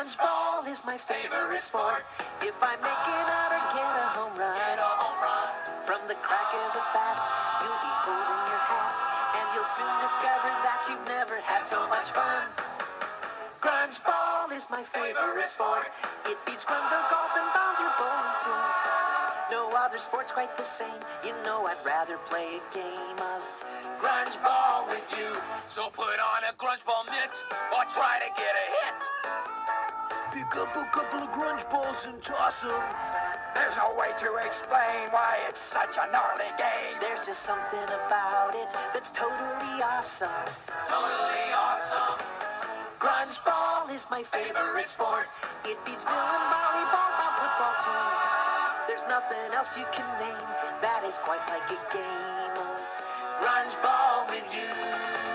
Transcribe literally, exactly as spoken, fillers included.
Grunge ball is my favorite sport. If I make it out or get a home run, get a home run. From the crack of the bat, you'll be holding your hat, and you'll soon discover that you've never had so much fun. Grunge ball is my favorite sport. It beats grunge or golf and boundary bowling too. No other sport's quite the same. You know I'd rather play a game of grunge ball with you. So put on a grunge ball mitt or try to get a hit. Pick up a couple of grunge balls and toss them. There's no way to explain why it's such a gnarly game. There's just something about it that's totally awesome. Totally awesome. Grunge ball is my favorite sport. It beats Bill and volleyball, and football too. There's nothing else you can name that is quite like a game of grunge ball with you.